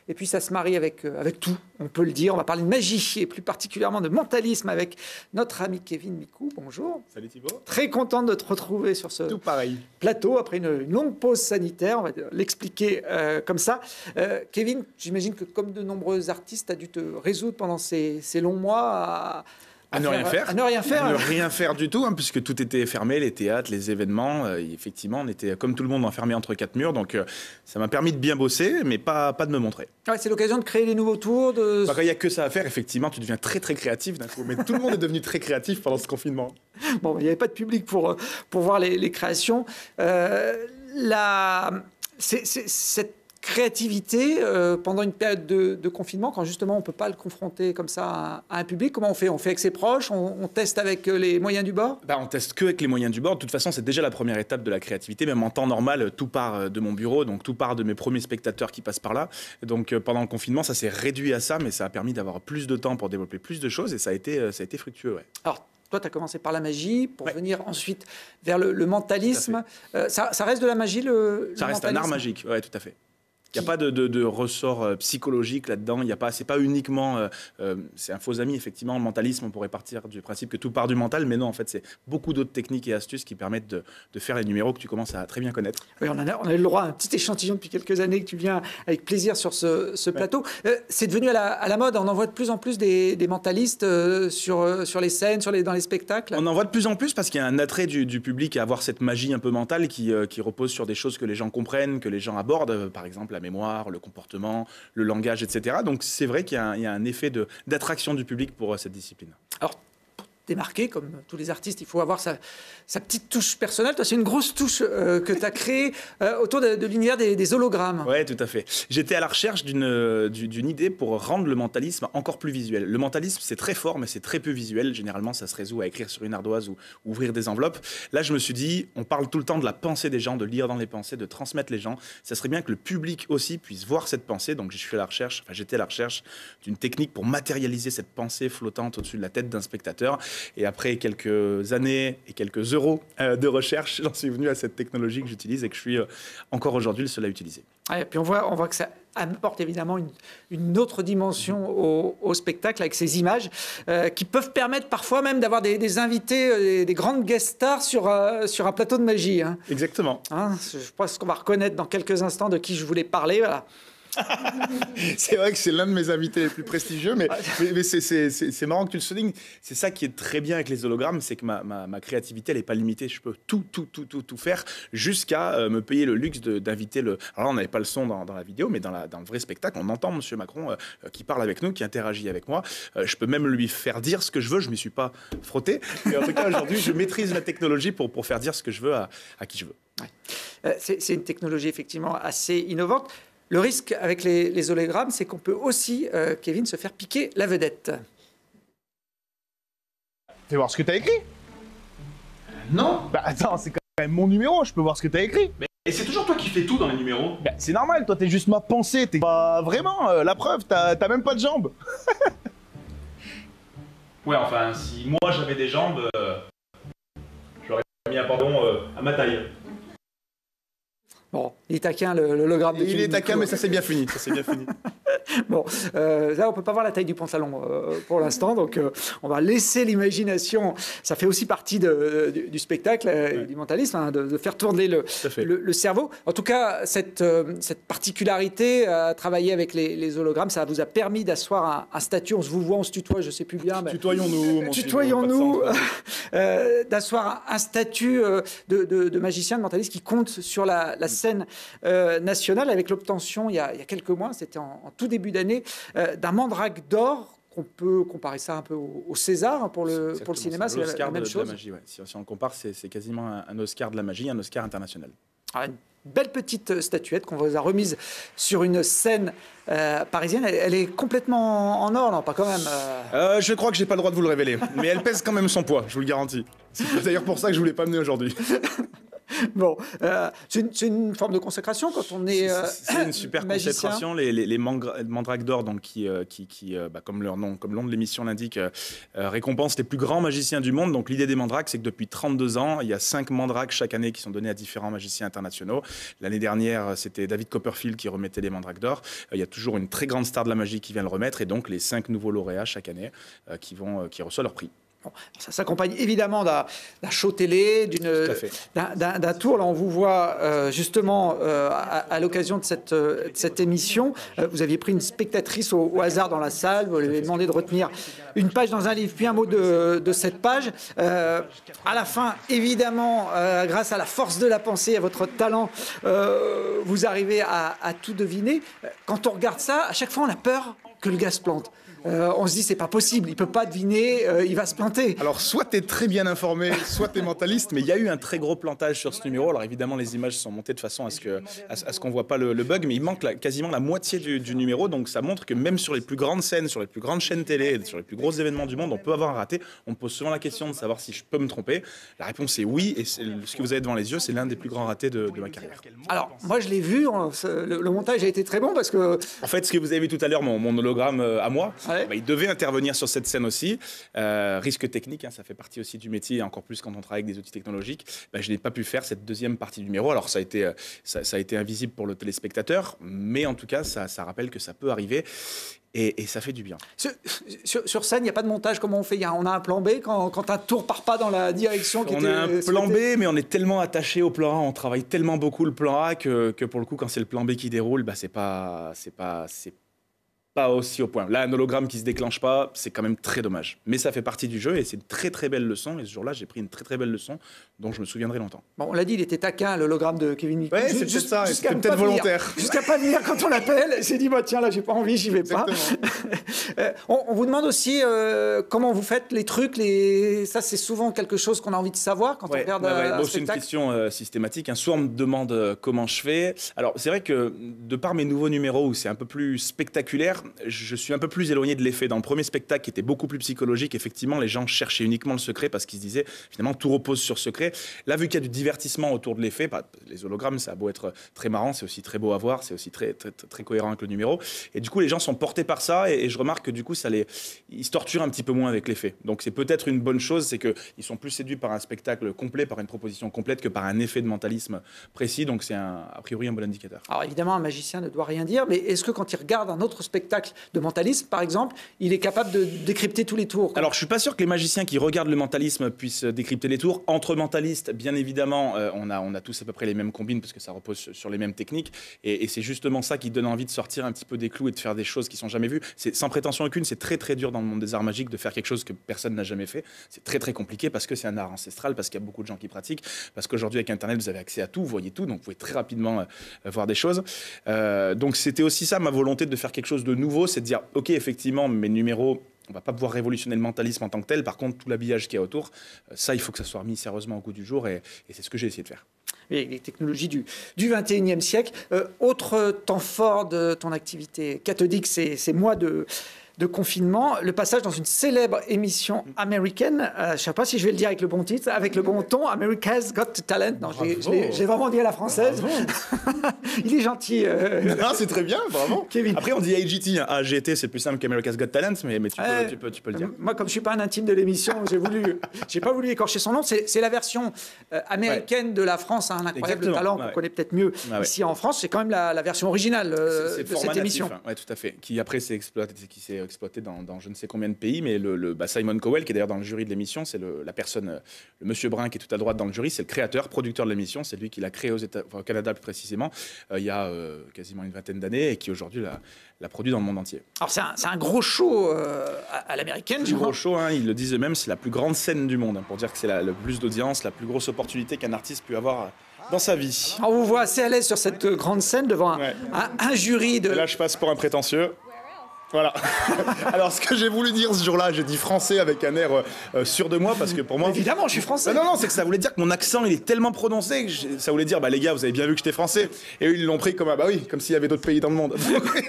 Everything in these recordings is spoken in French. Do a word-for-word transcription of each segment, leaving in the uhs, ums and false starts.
et puis ça se marie avec, euh, avec tout, on peut le dire. On va parler de magie, et plus particulièrement de mentalisme avec notre ami Kevin Micou. Bonjour. Salut Thibaut. Très content de te retrouver sur ce tout pareil. plateau, après une, une longue pause sanitaire, on va l'expliquer euh, comme ça. Euh, Kevin, j'imagine que comme de nombreux artistes, tu as dû te résoudre pendant ces, ces longs mois à... À, à ne rien faire. À ne rien faire. À ne rien faire du tout, hein, puisque tout était fermé, les théâtres, les événements. Euh, effectivement, on était comme tout le monde enfermé entre quatre murs. Donc, euh, ça m'a permis de bien bosser, mais pas, pas de me montrer. Ouais, c'est l'occasion de créer des nouveaux tours. De... Bah, quand il n'y a que ça à faire, effectivement, tu deviens très, très créatif d'un coup. Mais tout le monde est devenu très créatif pendant ce confinement. Bon, il n'y avait pas de public pour, pour voir les, les créations. Euh, la... c'est, c'est, cette créativité euh, pendant une période de, de confinement, quand justement on ne peut pas le confronter comme ça à, à un public, comment on fait? On fait avec ses proches, on, on teste avec les moyens du bord? Bah, on teste que avec les moyens du bord. De toute façon, c'est déjà la première étape de la créativité. Même en temps normal, tout part de mon bureau, donc tout part de mes premiers spectateurs qui passent par là. Donc euh, pendant le confinement, ça s'est réduit à ça, mais ça a permis d'avoir plus de temps pour développer plus de choses et ça a été, ça a été fructueux. Ouais. Alors, toi, tu as commencé par la magie, pour ouais. venir ensuite vers le, le mentalisme. Euh, ça, ça reste de la magie, le, ça le reste un art magique, oui, tout à fait. Il n'y a pas de, de, de ressort euh, psychologique là-dedans. Il y a pas, c'est pas uniquement, euh, euh, c'est un faux ami effectivement. Le mentalisme, on pourrait partir du principe que tout part du mental, mais non, en fait, c'est beaucoup d'autres techniques et astuces qui permettent de, de faire les numéros que tu commences à très bien connaître. Oui, on a, on a eu le droit à un petit échantillon depuis quelques années que tu viens avec plaisir sur ce, ce plateau. Ouais. Euh, c'est devenu à la, à la mode. On en voit de plus en plus des, des mentalistes euh, sur, euh, sur les scènes, sur les, dans les spectacles. On en voit de plus en plus parce qu'il y a un attrait du, du public à avoir cette magie un peu mentale qui, euh, qui repose sur des choses que les gens comprennent, que les gens abordent, euh, par exemple la mémoire, le comportement, le langage, et cetera. Donc c'est vrai qu'il y a un, il y a un effet de, d'attraction du public pour euh, cette discipline. Alors, pour démarquer, comme tous les artistes, il faut avoir sa, sa petite touche personnelle. Toi, c'est une grosse touche euh, que tu as créée euh, autour de, de l'univers des, des hologrammes. Oui, tout à fait. J'étais à la recherche d'une, d'une idée pour rendre le mentalisme encore plus visuel. Le mentalisme, c'est très fort, mais c'est très peu visuel. Généralement, ça se résout à écrire sur une ardoise ou ouvrir des enveloppes. Là, je me suis dit, on parle tout le temps de la pensée des gens, de lire dans les pensées, de transmettre les gens. Ça serait bien que le public aussi puisse voir cette pensée. Donc, je suis à la recherche, enfin, j'étais à la recherche d'une technique pour matérialiser cette pensée flottante au-dessus de la tête d'un spectateur. Et après quelques années et quelques euros euh, de recherche, j'en suis venu à cette technologie que j'utilise et que je suis euh, encore aujourd'hui le seul à utiliser. Ouais, et puis on voit, on voit que ça apporte évidemment une, une autre dimension au, au spectacle avec ces images euh, qui peuvent permettre parfois même d'avoir des, des invités, des, des grandes guest stars sur, euh, sur un plateau de magie. Hein. Exactement. Hein, je pense qu'on va reconnaître dans quelques instants de qui je voulais parler. Voilà. C'est vrai que c'est l'un de mes invités les plus prestigieux, mais, mais, mais c'est, c'est, c'est, c'est marrant que tu le soulignes. C'est ça qui est très bien avec les hologrammes, c'est que ma, ma, ma créativité, elle n'est pas limitée. Je peux tout, tout, tout, tout, tout faire jusqu'à euh, me payer le luxe de, d'inviter le... Alors là, on n'avait pas le son dans, dans la vidéo, mais dans, la, dans le vrai spectacle, on entend M. Macron euh, qui parle avec nous, qui interagit avec moi. Euh, je peux même lui faire dire ce que je veux. Je ne m'y suis pas frotté. Mais en tout cas, aujourd'hui, je maîtrise la technologie pour, pour faire dire ce que je veux à, à qui je veux. Ouais. Euh, c'est, c'est une technologie effectivement assez innovante. Le risque avec les, les hologrammes, c'est qu'on peut aussi, euh, Kevin, se faire piquer la vedette. Fais voir ce que t'as écrit. Euh, non. Bah attends, c'est quand même mon numéro, je peux voir ce que t'as écrit. Mais et c'est toujours toi qui fais tout dans les numéros. Bah c'est normal, toi t'es juste ma pensée, t'es pas vraiment, euh, la preuve, t'as, t'as même pas de jambes. Ouais, enfin, si moi j'avais des jambes, euh, j'aurais mis un pardon euh, à ma taille. Bon, il est taquin, le, le hologramme de Il Kevin est taquin, Micou. mais ça c'est bien fini. Ça c'est bien fini. Bon, euh, là, on ne peut pas voir la taille du pantalon euh, pour l'instant, donc euh, on va laisser l'imagination. Ça fait aussi partie de, du, du spectacle, euh, ouais. du mentalisme, hein, de, de faire tourner le, le, le cerveau. En tout cas, cette, euh, cette particularité à travailler avec les, les hologrammes, ça vous a permis d'asseoir un, un statut. On se vous voit, on se tutoie, je ne sais plus bien. Mais... Tutoyons-nous. Mon Tutoyons-nous. euh, d'asseoir un, un statut euh, de, de, de magicien, de mentaliste qui compte sur la, la scène euh, nationale avec l'obtention, il, il y a quelques mois, c'était en, en tout début d'année, euh, d'un mandrake d'or. On peut comparer ça un peu au, au César hein, pour, le, pour le cinéma, c'est, c'est la, la même de, chose. De la magie, ouais. si, si on le compare, c'est, c'est quasiment un, un Oscar de la magie, un Oscar international. Ah, une belle petite statuette qu'on vous a remise sur une scène euh, parisienne. Elle, elle est complètement en or, non? Pas quand même. Euh... Euh, je crois que j'ai pas le droit de vous le révéler, mais elle pèse quand même son poids, je vous le garantis. C'est d'ailleurs pour ça que je voulais pas amener aujourd'hui. Bon, euh, c'est une, une forme de consécration quand on est euh, C'est une super magicien. consécration. Les, les, les mandrakes d'or, donc qui, euh, qui, qui euh, bah, comme leur nom, comme le nom de l'émission l'indique, euh, récompensent les plus grands magiciens du monde. Donc l'idée des mandrakes, c'est que depuis trente-deux ans, il y a cinq mandrakes chaque année qui sont donnés à différents magiciens internationaux. L'année dernière, c'était David Copperfield qui remettait les mandrakes d'or. Euh, il y a toujours une très grande star de la magie qui vient le remettre, et donc les cinq nouveaux lauréats chaque année euh, qui vont, euh, qui reçoivent leur prix. Bon, ça s'accompagne évidemment d'un show télé, d'un tour. Là, on vous voit euh, justement euh, à, à l'occasion de cette, euh, de cette émission. Euh, vous aviez pris une spectatrice au, au hasard dans la salle. Vous lui avez demandé de retenir une page dans un livre, puis un mot de, de cette page. Euh, à la fin, évidemment, euh, grâce à la force de la pensée, à votre talent, euh, vous arrivez à, à tout deviner. Quand on regarde ça, à chaque fois, on a peur que le gars se plante. Euh, on se dit c'est pas possible, il peut pas deviner, euh, il va se planter. Alors soit tu es très bien informé, soit tu es mentaliste, mais il y a eu un très gros plantage sur ce numéro. Alors évidemment les images sont montées de façon à ce que à, à ce qu'on voit pas le, le bug, mais il manque la, quasiment la moitié du, du numéro, donc ça montre que même sur les plus grandes scènes, sur les plus grandes chaînes télé, sur les plus gros événements du monde, on peut avoir un raté. On me pose souvent la question de savoir si je peux me tromper. La réponse est oui, et ce que vous avez devant les yeux, c'est l'un des plus grands ratés de, de ma carrière. Alors moi je l'ai vu, le, le montage a été très bon parce que... En fait ce que vous avez vu tout à l'heure, mon, mon hologramme à moi, ouais. bah, il devait intervenir venir sur cette scène aussi, euh, risque technique, hein, ça fait partie aussi du métier, encore plus quand on travaille avec des outils technologiques. Ben, je n'ai pas pu faire cette deuxième partie du numéro. Alors ça a été, ça, ça a été invisible pour le téléspectateur, mais en tout cas ça, ça rappelle que ça peut arriver. Et, et ça fait du bien. Sur, sur, sur scène, il n'y a pas de montage. Comment on fait? On a un plan B quand, quand un tour part pas dans la direction qui on était a un souhaitée. plan B, mais on est tellement attaché au plan A, on travaille tellement beaucoup le plan A que, que pour le coup, quand c'est le plan B qui déroule, bah, c'est pas, c'est pas, c'est pas aussi au point. Là, un hologramme qui se déclenche pas, c'est quand même très dommage. Mais ça fait partie du jeu et c'est une très très belle leçon. Et ce jour-là, j'ai pris une très très belle leçon dont je me souviendrai longtemps. Bon, on l'a dit, il était taquin, l'hologramme de Kevin Nicole. Ouais, c'est peut-être ça, c'était peut-être volontaire. Jusqu'à pas venir quand on l'appelle, il s'est dit, bah, tiens, là, j'ai pas envie, j'y vais pas. on, on vous demande aussi euh, comment vous faites les trucs. Les... Ça, c'est souvent quelque chose qu'on a envie de savoir quand ouais, on regarde ouais, ouais. un Bon, spectacle. C'est une question euh, systématique. Hein. Soit on me demande euh, comment je fais. Alors, c'est vrai que de par mes nouveaux numéros où c'est un peu plus spectaculaire, je suis un peu plus éloigné de l'effet. Dans le premier spectacle qui était beaucoup plus psychologique, effectivement, les gens cherchaient uniquement le secret parce qu'ils se disaient, finalement, tout repose sur secret. Là, vu qu'il y a du divertissement autour de l'effet, bah, les hologrammes, ça a beau être très marrant, c'est aussi très beau à voir, c'est aussi très, très, très, très cohérent avec le numéro. Et du coup, les gens sont portés par ça et, et je remarque que du coup, ça les, ils se torturent un petit peu moins avec l'effet. Donc, c'est peut-être une bonne chose, c'est qu'ils sont plus séduits par un spectacle complet, par une proposition complète que par un effet de mentalisme précis. Donc, c'est un, a priori un bon indicateur. Alors, évidemment, un magicien ne doit rien dire, mais est-ce que quand il regarde un autre spectacle de mentalisme, par exemple, il est capable de décrypter tous les tours? Alors, je suis pas sûr que les magiciens qui regardent le mentalisme puissent décrypter les tours. Entre mentalistes, bien évidemment, euh, on, a, on a tous à peu près les mêmes combines parce que ça repose sur, sur les mêmes techniques. Et, et c'est justement ça qui donne envie de sortir un petit peu des clous et de faire des choses qui sont jamais vues. C'est, sans prétention aucune, c'est très très dur dans le monde des arts magiques de faire quelque chose que personne n'a jamais fait. C'est très très compliqué parce que c'est un art ancestral, parce qu'il y a beaucoup de gens qui pratiquent, parce qu'aujourd'hui avec Internet, vous avez accès à tout, vous voyez tout, donc vous pouvez très rapidement euh, voir des choses. Euh, donc c'était aussi ça ma volonté de faire quelque chose de nouveau, c'est de dire, ok, effectivement, mes numéros, on ne va pas pouvoir révolutionner le mentalisme en tant que tel. Par contre, tout l'habillage qu'il y a autour, ça, il faut que ça soit remis sérieusement au goût du jour. Et, et c'est ce que j'ai essayé de faire. Et les technologies du, du vingt et unième siècle. Euh, autre temps fort de ton activité cathodique, c'est ces mois de... de confinement, le passage dans une célèbre émission américaine, euh, je ne sais pas si je vais le dire avec le bon titre, avec le bon ton, America's Got Talent. Non, je l'ai, je l'ai, je l'ai vraiment dit à la française. Il est gentil. Euh... Non, c'est très bien, vraiment. Kevin. Après, on dit A G T. Hein. A G T, c'est plus simple qu'America's Got Talent, mais, mais tu, euh, peux, tu, peux, tu peux le dire. Moi, comme je ne suis pas un intime de l'émission, j'ai voulu, j'ai pas voulu écorcher son nom. C'est, c'est la version euh, américaine ouais. de la France, hein, un incroyable Exactement. talent qu'on ouais. connaît peut-être mieux ah, ouais. ici en France. C'est quand même la, la version originale euh, c'est, c'est de cette émission. Hein. Oui, tout à fait. Qui après s'est exploité, qui s'est exploité dans, dans je ne sais combien de pays, mais le, le bah Simon Cowell, qui est d'ailleurs dans le jury de l'émission, c'est le, la personne, le monsieur brun qui est tout à droite dans le jury, c'est le créateur, producteur de l'émission, c'est lui qui l'a créé aux États, enfin, au Canada plus précisément, euh, il y a euh, quasiment une vingtaine d'années et qui aujourd'hui l'a, l'a produit dans le monde entier. Alors c'est un, c'est un gros show euh, à, à l'américaine. Un gros show, hein, ils le disent eux-mêmes, c'est la plus grande scène du monde, hein, pour dire que c'est la, le plus d'audience, la plus grosse opportunité qu'un artiste peut avoir dans sa vie. On vous voit assez à l'aise sur cette grande scène devant un, ouais. un, un jury de... Et là, je passe pour un prétentieux. Voilà. Alors, ce que j'ai voulu dire ce jour-là, j'ai dit français avec un air euh, sûr de moi, parce que pour moi... Évidemment, je suis français. Non, non, non, c'est que ça voulait dire que mon accent, il est tellement prononcé que je... ça voulait dire, bah les gars, vous avez bien vu que j'étais français. Et eux, ils l'ont pris comme, ah bah oui, comme s'il y avait d'autres pays dans le monde.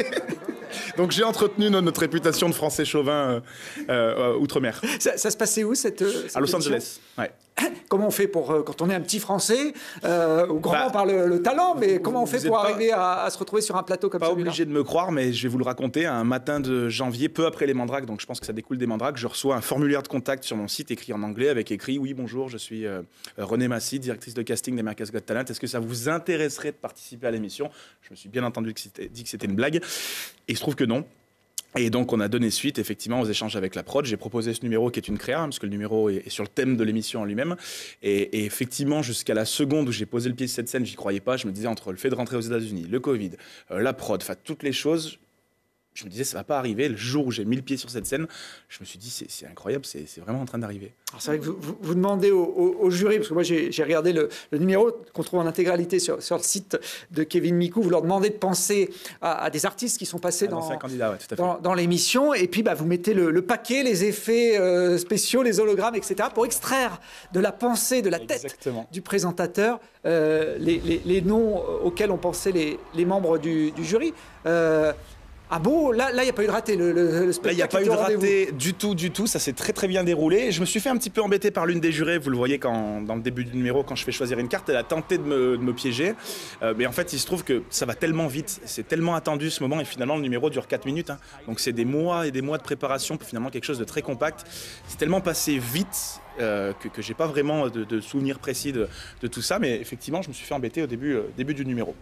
Donc j'ai entretenu notre, notre réputation de français chauvin euh, euh, outre-mer. Ça, ça se passait où, cette, cette À Los Angeles, ouais. comment on fait pour, euh, quand on est un petit Français, euh, ou grand bah, par le, le talent, mais vous, comment on fait pour pas, arriver à, à se retrouver sur un plateau comme ça? Pas obligé de me croire, mais je vais vous le raconter. Un matin de janvier, peu après les mandrakes, donc je pense que ça découle des mandrakes, je reçois un formulaire de contact sur mon site écrit en anglais avec écrit « Oui, bonjour, je suis euh, Renée Massy, directrice de casting d'America's Got Talent. Est-ce que ça vous intéresserait de participer à l'émission ?» Je me suis bien entendu que c'était, dit que c'était une blague. Et il se trouve que non. Et donc, on a donné suite, effectivement, aux échanges avec la prod. J'ai proposé ce numéro qui est une créa, hein, parce que le numéro est, est sur le thème de l'émission en lui-même. Et, et effectivement, jusqu'à la seconde où j'ai posé le pied sur cette scène, j'y croyais pas. Je me disais, entre le fait de rentrer aux États-Unis, le Covid, euh, la prod, enfin, toutes les choses, je me disais, ça va pas arriver. Le jour où j'ai mis le pied sur cette scène, je me suis dit, c'est, c'est incroyable, c'est, c'est vraiment en train d'arriver. Alors, c'est vrai que vous, vous, vous demandez au, au, au jury, parce que moi, j'ai, j'ai regardé le, le numéro qu'on trouve en intégralité sur, sur le site de Kevin Micou. Vous leur demandez de penser à, à des artistes qui sont passés ah, dans, candidat, ouais, tout à fait. dans, dans l'émission. Et puis, bah, vous mettez le, le paquet, les effets euh, spéciaux, les hologrammes, et cetera, pour extraire de la pensée, de la tête Exactement. du présentateur, euh, les, les, les noms auxquels ont pensé les, les membres du, du jury. Euh, Ah bon, là, il n'y a pas eu de raté, le, le, le spectacle. Là, il n'y a pas eu de raté du tout, du tout. Ça s'est très, très bien déroulé. Je me suis fait un petit peu embêter par l'une des jurées. Vous le voyez quand, dans le début du numéro, quand je fais choisir une carte, elle a tenté de me, de me piéger. Euh, mais en fait, il se trouve que ça va tellement vite. C'est tellement attendu ce moment. Et finalement, le numéro dure quatre minutes. Hein. Donc, c'est des mois et des mois de préparation pour finalement quelque chose de très compact. C'est tellement passé vite euh, que, que je n'ai pas vraiment de, de souvenirs précis de, de tout ça. Mais effectivement, je me suis fait embêter au début, euh, début du numéro.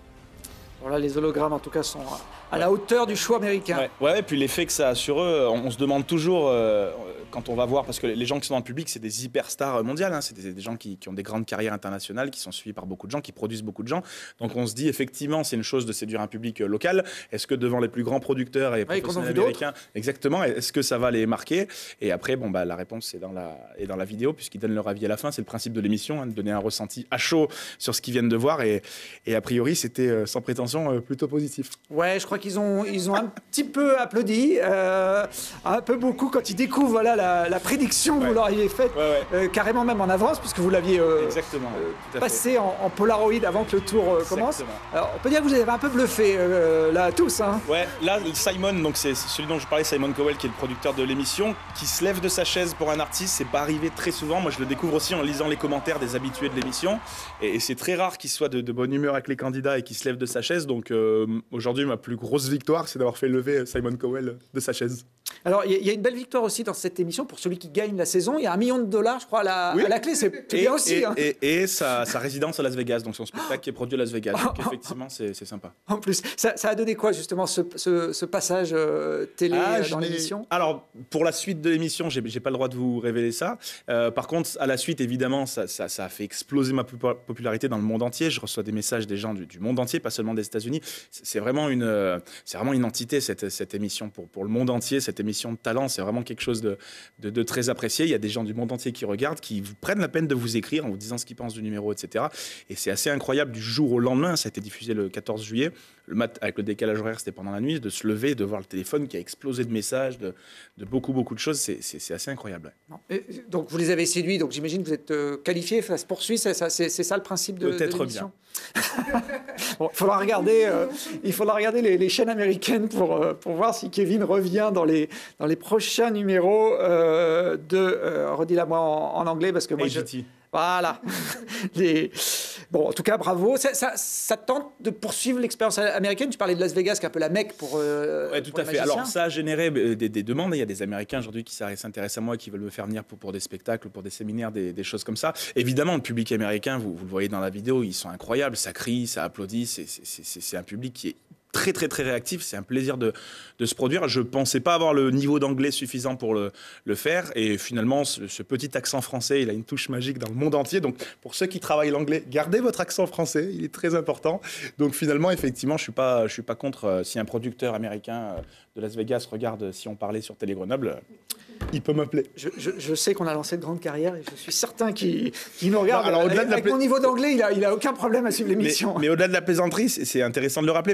Voilà, les hologrammes, en tout cas, sont à la hauteur du show américain. Ouais, ouais, et puis l'effet que ça a sur eux, on, on se demande toujours, euh, quand on va voir, parce que les gens qui sont dans le public, c'est des hyperstars mondiales, hein, c'est des, des gens qui, qui ont des grandes carrières internationales, qui sont suivis par beaucoup de gens, qui produisent beaucoup de gens. Donc on se dit, effectivement, c'est une chose de séduire un public local. Est-ce que devant les plus grands producteurs et ouais, professionnels américains, exactement, est-ce que ça va les marquer? Et après, bon, bah, la réponse est dans la, est dans la vidéo, puisqu'ils donnent leur avis à la fin. C'est le principe de l'émission, hein, de donner un ressenti à chaud sur ce qu'ils viennent de voir. Et, et a priori, c'était euh, sans prétention plutôt positif. Ouais, je crois qu'ils ont, ils ont un petit peu applaudi, euh, un peu beaucoup quand ils découvrent voilà, la, la prédiction que ouais. vous leur aviez faite, ouais, ouais. Euh, carrément même en avance, puisque vous l'aviez euh, Exactement, euh, passé en, en Polaroid avant que le tour euh, commence. Alors, on peut dire que vous avez un peu bluffé, euh, là, tous. Hein. Ouais, là, Simon, donc c'est celui dont je parlais, Simon Cowell, qui est le producteur de l'émission, qui se lève de sa chaise pour un artiste, c'est pas arrivé très souvent. Moi, je le découvre aussi en lisant les commentaires des habitués de l'émission. Et, et c'est très rare qu'il soit de, de bonne humeur avec les candidats et qu'il se lève de sa chaise. Donc, euh, aujourd'hui, ma plus grosse victoire, c'est d'avoir fait lever Simon Cowell de sa chaise. Alors, il y, y a une belle victoire aussi dans cette émission pour celui qui gagne la saison. Il y a un million de dollars, je crois, à la, oui. à la clé. C'est, c'est et, bien aussi. Et, hein. et, et sa, sa résidence à Las Vegas, donc son spectacle qui est produit à Las Vegas. Donc, effectivement, c'est, c'est sympa. En plus, ça, ça a donné quoi, justement, ce, ce, ce passage euh, télé ah, euh, dans l'émission? Alors, pour la suite de l'émission, j'ai, j'ai pas le droit de vous révéler ça. Euh, par contre, à la suite, évidemment, ça, ça, ça a fait exploser ma popularité dans le monde entier. Je reçois des messages des gens du, du monde entier, pas seulement des États-Unis. C'est vraiment une, euh, c'est vraiment une entité, cette, cette émission, pour, pour le monde entier. Cette émission de talent, c'est vraiment quelque chose de, de, de très apprécié. Il y a des gens du monde entier qui regardent, qui vous prennent la peine de vous écrire en vous disant ce qu'ils pensent du numéro, et cetera. Et c'est assez incroyable du jour au lendemain. Ça a été diffusé le quatorze juillet. Le mat, avec le décalage horaire, c'était pendant la nuit, de se lever, de voir le téléphone qui a explosé de messages, de, de beaucoup, beaucoup de choses. C'est, c'est, c'est assez incroyable. Et donc, vous les avez séduits. Donc, j'imagine que vous êtes euh, qualifiés. Ça se poursuit. C'est ça, c'est, c'est ça le principe de, Peut-être de l'émission. Bien. Bon, il faudra regarder, euh, il faudra regarder les, les chaînes américaines pour, euh, pour voir si Kevin revient dans les, dans les prochains numéros euh, de... Euh, redis-la moi en, en anglais, parce que moi... A G T. Je, voilà. les, bon, en tout cas, bravo. Ça, ça, ça tente de poursuivre l'expérience américaine. Tu parlais de Las Vegas, qui est un peu la Mecque pour euh, Oui, tout pour à fait. Alors, ça a généré des, des demandes. Il y a des Américains aujourd'hui qui s'intéressent à moi, qui veulent me faire venir pour, pour des spectacles, pour des séminaires, des, des choses comme ça. Évidemment, le public américain, vous, vous le voyez dans la vidéo, ils sont incroyables. Ça crie, ça applaudit. C'est, c'est, c'est, c'est un public qui est très très très réactif, c'est un plaisir de, de se produire. Je ne pensais pas avoir le niveau d'anglais suffisant pour le, le faire, et finalement ce, ce petit accent français, il a une touche magique dans le monde entier. Donc pour ceux qui travaillent l'anglais, gardez votre accent français, il est très important. Donc finalement, effectivement, je ne suis pas, je suis pas contre euh, si un producteur américain euh, de Las Vegas regarde si on parlait sur Télé Grenoble, euh, il peut m'appeler. Je, je, je sais qu'on a lancé de grandes carrières et je suis certain qu'il, qu'il nous regarde. Non, alors, au-delà avec de la avec pla... mon niveau d'anglais, il n'a il a aucun problème à suivre l'émission. Mais, mais au-delà de la plaisanterie, c'est, c'est intéressant de le rappeler, parce qu'on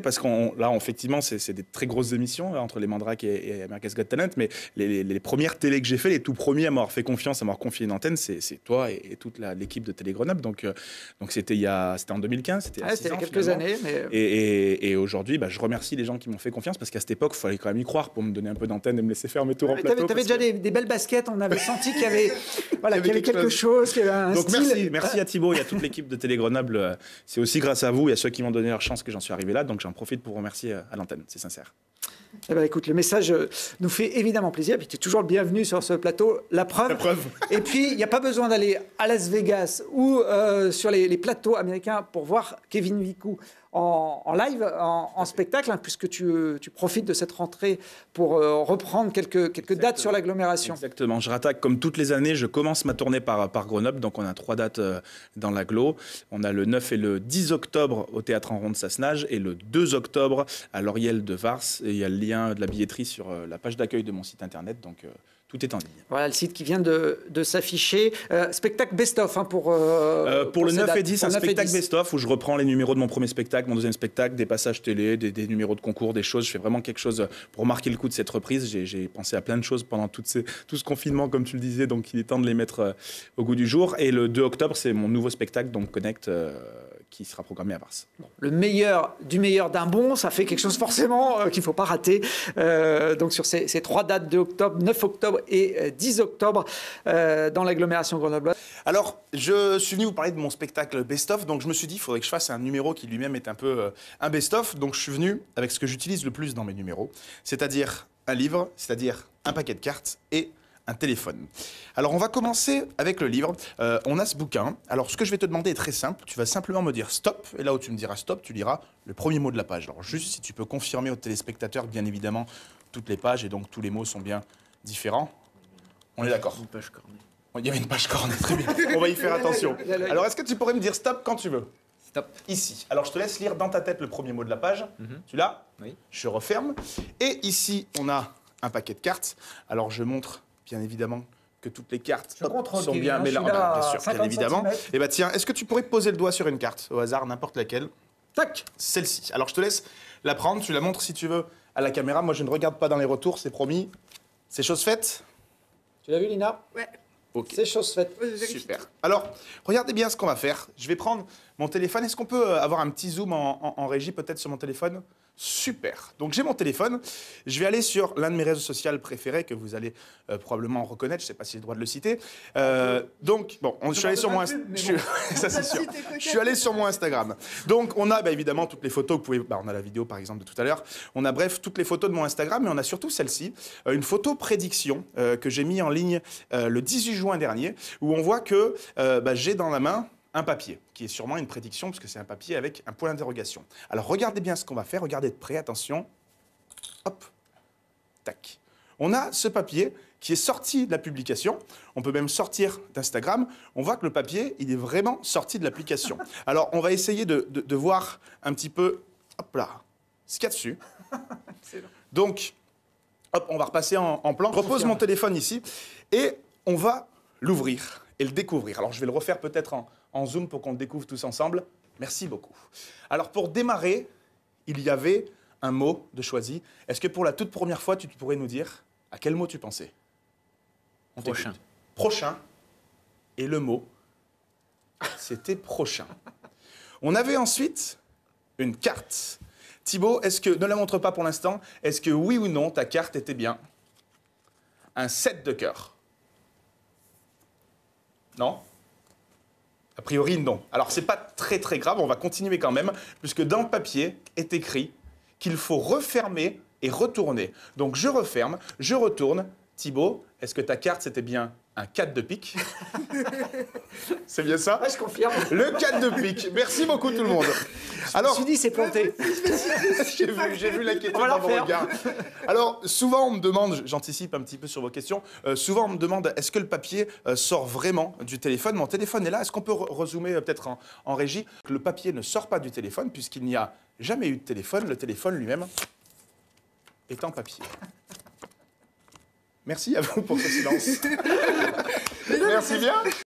bon, là, effectivement, c'est des très grosses émissions là, entre les Mandrake et, et America's Got Talent, mais les, les, les premières télés que j'ai fait, les tout premiers à m'avoir fait confiance, à m'avoir confié une antenne, c'est toi et, et toute l'équipe de Télé Grenoble. Donc, euh, donc c'était il y a, c'était en deux mille quinze, c'était ouais, il y a quelques finalement. années. Mais... Et, et, et aujourd'hui, bah, je remercie les gens qui m'ont fait confiance parce qu'à cette époque, il fallait quand même y croire pour me donner un peu d'antenne et me laisser faire mes tours en plateau. Tu avais déjà que... des, des belles baskets, on avait senti qu'il y avait, voilà, qu'il y avait quelque chose, qu'il y avait un Donc style. merci, merci à Thibaut et à toute l'équipe de Télé Grenoble. C'est aussi grâce à vous et à ceux qui m'ont donné leur chance que j'en suis arrivé là. Donc j'en profite pour remercier à l'antenne, c'est sincère. Eh ben, écoute, le message nous fait évidemment plaisir. Et puis tu es toujours le bienvenu sur ce plateau. La preuve. La preuve. Et puis il n'y a pas besoin d'aller à Las Vegas ou euh, sur les, les plateaux américains pour voir Kevin Vicou en, en live, en, en spectacle, hein, puisque tu, tu profites de cette rentrée pour euh, reprendre quelques, quelques dates sur l'agglomération. Exactement. Je rattaque comme toutes les années. Je commence ma tournée par, par Grenoble. Donc on a trois dates euh, dans l'agglo. On a le neuf et le dix octobre au Théâtre en Rond de Sassenage et le deux octobre à l'Oriel de Vars. Et il y a le lien de la billetterie sur euh, la page d'accueil de mon site internet. Donc euh, tout est en ligne. Voilà le site qui vient de, de s'afficher. Euh, spectacle best-of hein, pour, euh, euh, pour, pour le neuf et dix, un spectacle best-of où je reprends les numéros de mon premier spectacle, mon deuxième spectacle, des passages télé, des, des numéros de concours, des choses. Je fais vraiment quelque chose pour marquer le coup de cette reprise. J'ai pensé à plein de choses pendant toutes ces, tout ce confinement, comme tu le disais, donc il est temps de les mettre euh, au goût du jour. Et le deux octobre, c'est mon nouveau spectacle, donc Connect, euh, qui sera programmé à Vars. Bon, le meilleur du meilleur d'un bon, ça fait quelque chose forcément euh, qu'il ne faut pas rater. Euh, donc sur ces, ces trois dates, deux octobre, neuf octobre et euh, dix octobre, euh, dans l'agglomération grenobloise. Alors, je suis venu vous parler de mon spectacle best-of, donc je me suis dit qu'il faudrait que je fasse un numéro qui lui-même est un peu euh, un best-of. Donc je suis venu avec ce que j'utilise le plus dans mes numéros, c'est-à-dire un livre, c'est-à-dire un paquet de cartes et un téléphone. Alors on va commencer avec le livre. Euh, on a ce bouquin. Alors ce que je vais te demander est très simple. Tu vas simplement me dire stop. Et là où tu me diras stop, tu liras le premier mot de la page. Alors juste si tu peux confirmer aux téléspectateurs, bien évidemment, toutes les pages et donc tous les mots sont bien différents. On est d'accord. Une page cornée. Il y avait une page cornée, très bien. On va y faire attention. Alors est-ce que tu pourrais me dire stop quand tu veux? Stop. Ici. Alors je te laisse lire dans ta tête le premier mot de la page. Mm-hmm. Tu l'as? Oui. Je referme. Et ici, on a un paquet de cartes. Alors je montre bien évidemment que toutes les cartes hop, sont bien, mais là, là, bien sûr, bien évidemment. Et bah tiens, est-ce que tu pourrais poser le doigt sur une carte au hasard, n'importe laquelle? Tac, celle-ci. Alors je te laisse la prendre, tu la montres si tu veux à la caméra. Moi je ne regarde pas dans les retours, c'est promis. C'est chose faite. Tu l'as vu, Lina? Ouais. Okay. C'est chose faite. Super. Alors, regardez bien ce qu'on va faire. Je vais prendre mon téléphone. Est-ce qu'on peut avoir un petit zoom en, en, en régie, peut-être, sur mon téléphone? Super. Donc, j'ai mon téléphone. Je vais aller sur l'un de mes réseaux sociaux préférés que vous allez euh, probablement reconnaître. Je ne sais pas si j'ai le droit de le citer. Euh, donc, bon, on, je suis allé sur mon Instagram. Ça, c'est sûr. Je suis allé sur mon Instagram. Donc, on a bah, évidemment toutes les photos. Vous pouvez, bah, on a la vidéo, par exemple, de tout à l'heure. On a, bref, toutes les photos de mon Instagram. Mais on a surtout celle-ci. Euh, une photo prédiction euh, que j'ai mis en ligne euh, le dix-huit juin dernier, où on voit que euh, bah, j'ai dans la main un papier, qui est sûrement une prédiction, parce que c'est un papier avec un point d'interrogation. Alors, regardez bien ce qu'on va faire, regardez de près, attention. Hop, tac. On a ce papier qui est sorti de la publication. On peut même sortir d'Instagram. On voit que le papier, il est vraiment sorti de l'application. Alors, on va essayer de, de, de voir un petit peu, hop là, ce qu'il y a dessus. Donc, hop, on va repasser en, en plan. Je repose mon téléphone ici, et on va l'ouvrir et le découvrir. Alors, je vais le refaire peut-être en, en zoom pour qu'on le découvre tous ensemble. Merci beaucoup. Alors, pour démarrer, il y avait un mot de choisi. Est-ce que pour la toute première fois, tu pourrais nous dire à quel mot tu pensais? On Prochain. Prochain. Et le mot, c'était prochain. On avait ensuite une carte. Thibaut, est-ce que, ne la montre pas pour l'instant, est-ce que oui ou non, ta carte était bien un sept de cœur? Non? A priori, non. Alors, c'est pas très très grave, on va continuer quand même, puisque dans le papier est écrit qu'il faut refermer et retourner. Donc, je referme, je retourne. Thibaut, est-ce que ta carte, c'était bien un quatre de pique? C'est bien ça? Ouais, je confirme. Le quatre de pique. Merci beaucoup tout le monde. Alors, je me suis dit, c'est planté. J'ai vu, j'ai vu l'inquiétude dans vos regards. Alors, souvent, on me demande, j'anticipe un petit peu sur vos questions, euh, souvent, on me demande, est-ce que le papier euh, sort vraiment du téléphone? Mon téléphone est là. Est-ce qu'on peut rezoomer euh, peut-être en, en régie? Le papier ne sort pas du téléphone, puisqu'il n'y a jamais eu de téléphone. Le téléphone lui-même est en papier. Merci à vous pour ce silence. Merci bien.